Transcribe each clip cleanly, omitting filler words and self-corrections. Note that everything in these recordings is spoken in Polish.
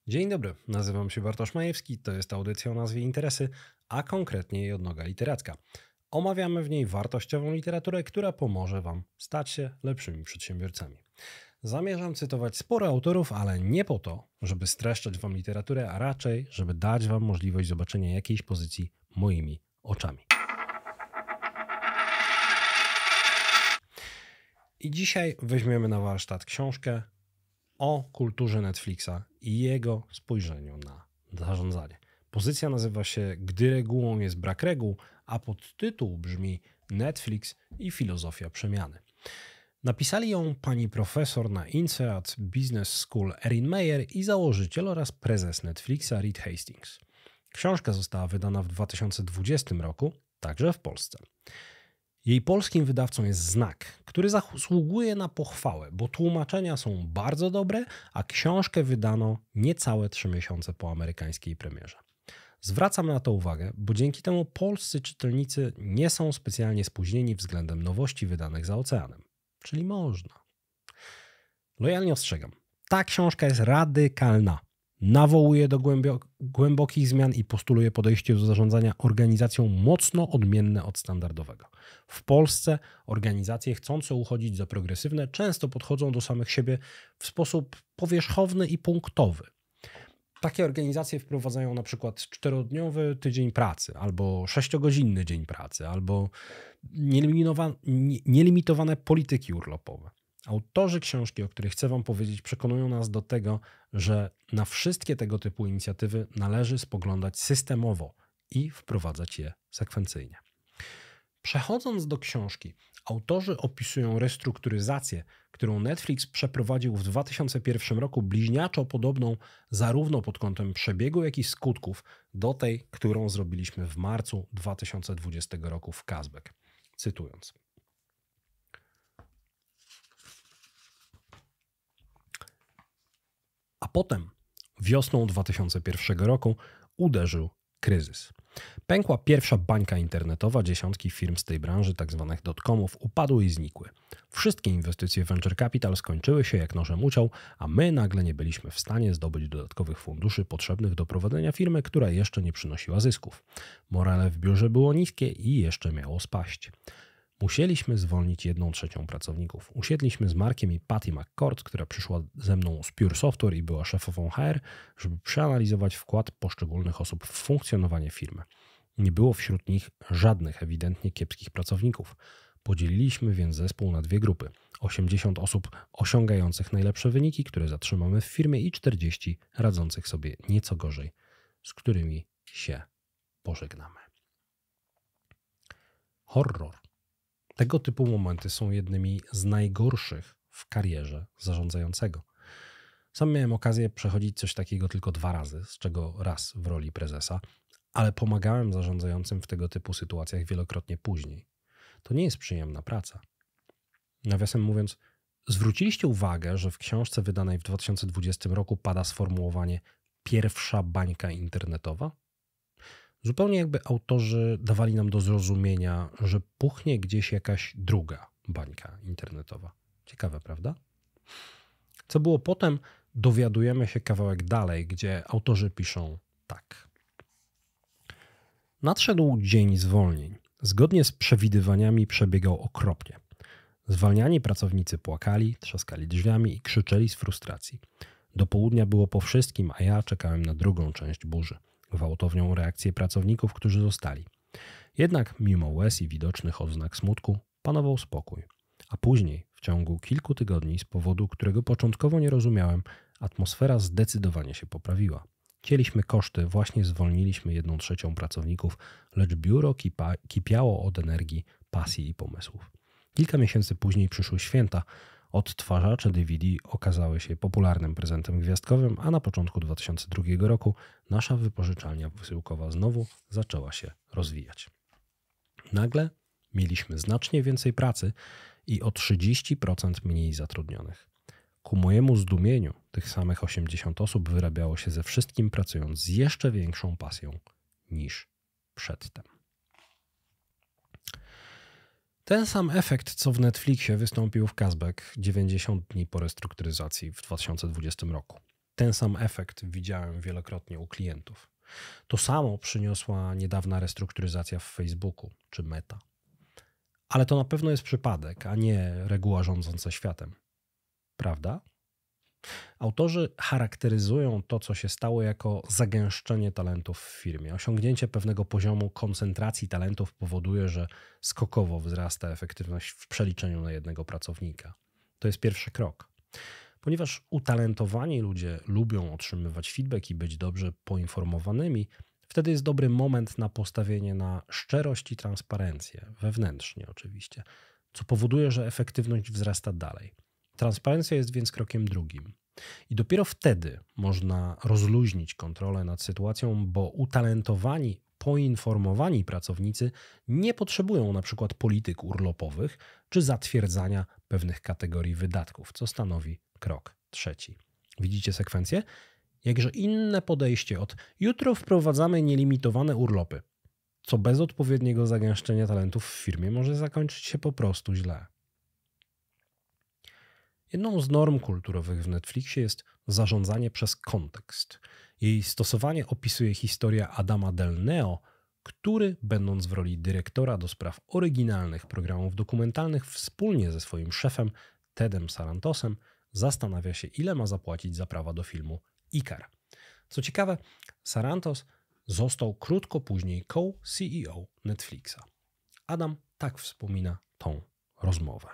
Dzień dobry, nazywam się Bartosz Majewski, to jest audycja o nazwie Interesy, a konkretnie jej odnoga literacka. Omawiamy w niej wartościową literaturę, która pomoże Wam stać się lepszymi przedsiębiorcami. Zamierzam cytować sporo autorów, ale nie po to, żeby streszczać Wam literaturę, a raczej, żeby dać Wam możliwość zobaczenia jakiejś pozycji moimi oczami. I dzisiaj weźmiemy na warsztat książkę o kulturze Netflixa i jego spojrzeniu na zarządzanie. Pozycja nazywa się Gdy regułą jest brak reguł, a podtytuł brzmi Netflix i filozofia przemiany. Napisali ją pani profesor na INSEAD Business School Erin Meyer i założyciel oraz prezes Netflixa Reed Hastings. Książka została wydana w 2020 roku, także w Polsce. Jej polskim wydawcą jest Znak, który zasługuje na pochwałę, bo tłumaczenia są bardzo dobre, a książkę wydano niecałe 3 miesiące po amerykańskiej premierze. Zwracam na to uwagę, bo dzięki temu polscy czytelnicy nie są specjalnie spóźnieni względem nowości wydanych za oceanem. Czyli można. Lojalnie ostrzegam. Ta książka jest radykalna. Nawołuje do głębokich zmian i postuluje podejście do zarządzania organizacją mocno odmienne od standardowego. W Polsce organizacje chcące uchodzić za progresywne często podchodzą do samych siebie w sposób powierzchowny i punktowy. Takie organizacje wprowadzają na przykład 4-dniowy tydzień pracy, albo 6-godzinny dzień pracy, albo nielimitowane polityki urlopowe. Autorzy książki, o której chcę Wam powiedzieć, przekonują nas do tego, że na wszystkie tego typu inicjatywy należy spoglądać systemowo i wprowadzać je sekwencyjnie. Przechodząc do książki, autorzy opisują restrukturyzację, którą Netflix przeprowadził w 2001 roku, bliźniaczo podobną zarówno pod kątem przebiegu, jak i skutków do tej, którą zrobiliśmy w marcu 2020 roku w Kazbek. Cytując. A potem, wiosną 2001 roku, uderzył kryzys. Pękła pierwsza bańka internetowa, dziesiątki firm z tej branży, tzw. dotcomów, upadły i znikły. Wszystkie inwestycje w venture capital skończyły się jak nożem uciął, a my nagle nie byliśmy w stanie zdobyć dodatkowych funduszy potrzebnych do prowadzenia firmy, która jeszcze nie przynosiła zysków. Morale w biurze było niskie i jeszcze miało spaść. Musieliśmy zwolnić 1/3 pracowników. Usiedliśmy z Markiem i Patty McCord, która przyszła ze mną z Pure Software i była szefową HR, żeby przeanalizować wkład poszczególnych osób w funkcjonowanie firmy. Nie było wśród nich żadnych ewidentnie kiepskich pracowników. Podzieliliśmy więc zespół na 2 grupy. 80 osób osiągających najlepsze wyniki, które zatrzymamy w firmie i 40 radzących sobie nieco gorzej, z którymi się pożegnamy. Horror. Tego typu momenty są jednymi z najgorszych w karierze zarządzającego. Sam miałem okazję przechodzić coś takiego tylko 2 razy, z czego raz w roli prezesa, ale pomagałem zarządzającym w tego typu sytuacjach wielokrotnie później. To nie jest przyjemna praca. Nawiasem mówiąc, zwróciliście uwagę, że w książce wydanej w 2020 roku pada sformułowanie pierwsza bańka internetowa? Zupełnie jakby autorzy dawali nam do zrozumienia, że puchnie gdzieś jakaś druga bańka internetowa. Ciekawe, prawda? Co było potem, dowiadujemy się kawałek dalej, gdzie autorzy piszą tak. Nadszedł dzień zwolnień. Zgodnie z przewidywaniami przebiegał okropnie. Zwalniani pracownicy płakali, trzaskali drzwiami i krzyczeli z frustracji. Do południa było po wszystkim, a ja czekałem na drugą część burzy. Gwałtowną reakcję pracowników, którzy zostali. Jednak mimo łez i widocznych oznak smutku panował spokój. A później, w ciągu kilku tygodni, z powodu którego początkowo nie rozumiałem, atmosfera zdecydowanie się poprawiła. Cięliśmy koszty, właśnie zwolniliśmy 1/3 pracowników, lecz biuro kipiało od energii, pasji i pomysłów. Kilka miesięcy później przyszły święta. Odtwarzacze DVD okazały się popularnym prezentem gwiazdkowym, a na początku 2002 roku nasza wypożyczalnia wysyłkowa znowu zaczęła się rozwijać. Nagle mieliśmy znacznie więcej pracy i o 30% mniej zatrudnionych. Ku mojemu zdumieniu tych samych 80 osób wyrabiało się ze wszystkim, pracując z jeszcze większą pasją niż przedtem. Ten sam efekt, co w Netflixie, wystąpił w Kazbek 90 dni po restrukturyzacji w 2020 roku. Ten sam efekt widziałem wielokrotnie u klientów. To samo przyniosła niedawna restrukturyzacja w Facebooku czy Meta. Ale to na pewno jest przypadek, a nie reguła rządząca światem. Prawda? Autorzy charakteryzują to, co się stało, jako zagęszczenie talentów w firmie. Osiągnięcie pewnego poziomu koncentracji talentów powoduje, że skokowo wzrasta efektywność w przeliczeniu na jednego pracownika. To jest pierwszy krok. Ponieważ utalentowani ludzie lubią otrzymywać feedback i być dobrze poinformowanymi, wtedy jest dobry moment na postawienie na szczerość i transparencję, wewnętrznie oczywiście, co powoduje, że efektywność wzrasta dalej. Transparencja jest więc krokiem drugim. I dopiero wtedy można rozluźnić kontrolę nad sytuacją, bo utalentowani, poinformowani pracownicy nie potrzebują na przykład polityk urlopowych czy zatwierdzania pewnych kategorii wydatków, co stanowi krok trzeci. Widzicie sekwencję? Jakże inne podejście od jutro wprowadzamy nielimitowane urlopy, co bez odpowiedniego zagęszczenia talentów w firmie może zakończyć się po prostu źle. Jedną z norm kulturowych w Netflixie jest zarządzanie przez kontekst. Jej stosowanie opisuje historia Adama Del Neo, który, będąc w roli dyrektora do spraw oryginalnych programów dokumentalnych, wspólnie ze swoim szefem Tedem Sarantosem zastanawia się, ile ma zapłacić za prawa do filmu Ikar. Co ciekawe, Sarantos został krótko później co-CEO Netflixa. Adam tak wspomina tą rozmowę.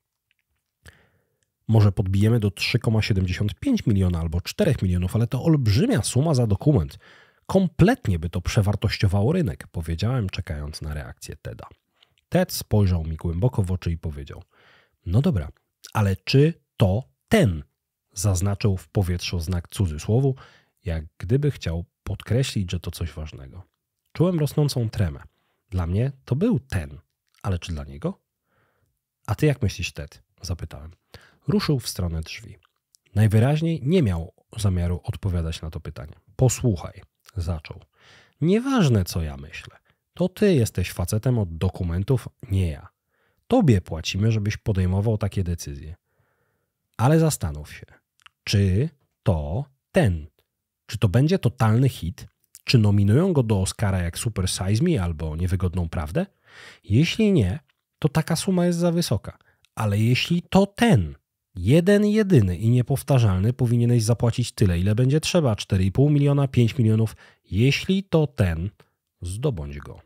Może podbijemy do 3,75 miliona albo 4 milionów, ale to olbrzymia suma za dokument. Kompletnie by to przewartościowało rynek, powiedziałem, czekając na reakcję Teda. Ted spojrzał mi głęboko w oczy i powiedział: no dobra, ale czy to ten? Zaznaczył w powietrzu znak cudzysłowu, jak gdyby chciał podkreślić, że to coś ważnego. Czułem rosnącą tremę. Dla mnie to był ten, ale czy dla niego? A ty jak myślisz, Ted? Zapytałem. Ruszył w stronę drzwi. Najwyraźniej nie miał zamiaru odpowiadać na to pytanie. Posłuchaj, zaczął. Nieważne, co ja myślę. To ty jesteś facetem od dokumentów, nie ja. Tobie płacimy, żebyś podejmował takie decyzje. Ale zastanów się, czy to ten? Czy to będzie totalny hit? Czy nominują go do Oscara jak Super Size Me albo Niewygodną Prawdę? Jeśli nie, to taka suma jest za wysoka. Ale jeśli to ten, jeden, jedyny i niepowtarzalny, powinieneś zapłacić tyle, ile będzie trzeba, 4,5 miliona, 5 milionów. Jeśli to ten, zdobądź go.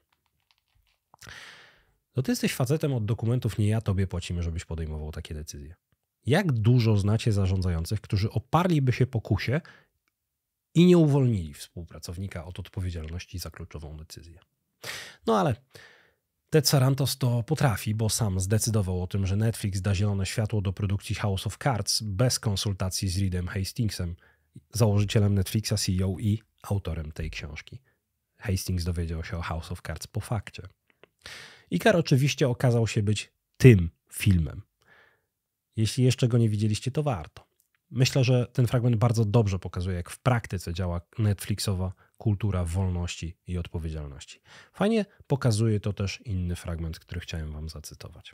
To ty jesteś facetem od dokumentów, nie ja, tobie płacimy, żebyś podejmował takie decyzje. Jak dużo znacie zarządzających, którzy oparliby się pokusie i nie uwolnili współpracownika od odpowiedzialności za kluczową decyzję? No ale Ted Sarantos to potrafi, bo sam zdecydował o tym, że Netflix da zielone światło do produkcji House of Cards bez konsultacji z Reedem Hastingsem, założycielem Netflixa, CEO i autorem tej książki. Hastings dowiedział się o House of Cards po fakcie. Ikar oczywiście okazał się być tym filmem. Jeśli jeszcze go nie widzieliście, to warto. Myślę, że ten fragment bardzo dobrze pokazuje, jak w praktyce działa Netflixowa kultura wolności i odpowiedzialności. Fajnie pokazuje to też inny fragment, który chciałem wam zacytować.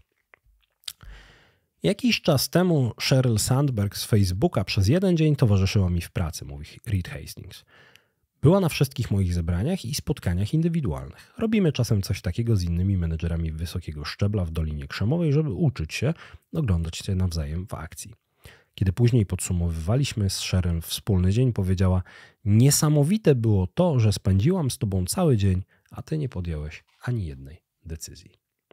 Jakiś czas temu Sheryl Sandberg z Facebooka przez jeden dzień towarzyszyła mi w pracy, mówi Reed Hastings. Była na wszystkich moich zebraniach i spotkaniach indywidualnych. Robimy czasem coś takiego z innymi menedżerami wysokiego szczebla w Dolinie Krzemowej, żeby uczyć się, oglądać się nawzajem w akcji. Kiedy później podsumowywaliśmy z Sheryl wspólny dzień, powiedziała: niesamowite było to, że spędziłam z tobą cały dzień, a ty nie podjąłeś ani jednej decyzji.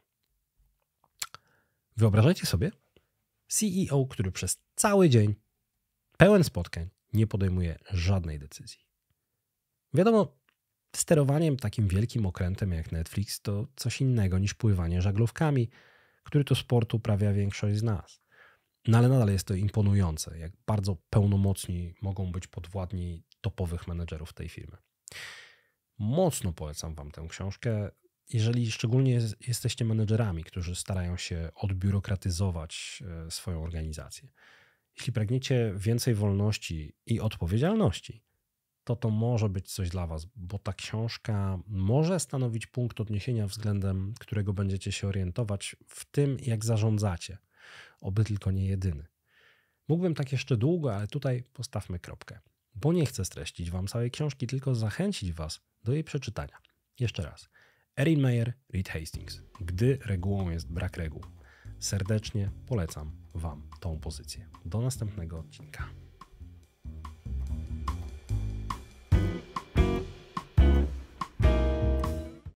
Wyobrażacie sobie? CEO, który przez cały dzień pełen spotkań nie podejmuje żadnej decyzji. Wiadomo, sterowaniem takim wielkim okrętem jak Netflix to coś innego niż pływanie żaglówkami, który to sport uprawia większość z nas. No ale nadal jest to imponujące, jak bardzo pełnomocni mogą być podwładni topowych menedżerów tej firmy. Mocno polecam wam tę książkę, jeżeli szczególnie jesteście menedżerami, którzy starają się odbiurokratyzować swoją organizację. Jeśli pragniecie więcej wolności i odpowiedzialności, to może być coś dla was, bo ta książka może stanowić punkt odniesienia, względem którego będziecie się orientować w tym, jak zarządzacie. Oby tylko nie jedyny. Mógłbym tak jeszcze długo, ale tutaj postawmy kropkę. bo nie chcę streścić wam całej książki, tylko zachęcić was do jej przeczytania. Jeszcze raz. Erin Meyer, Reed Hastings. Gdy regułą jest brak reguł. Serdecznie polecam wam tą pozycję. Do następnego odcinka.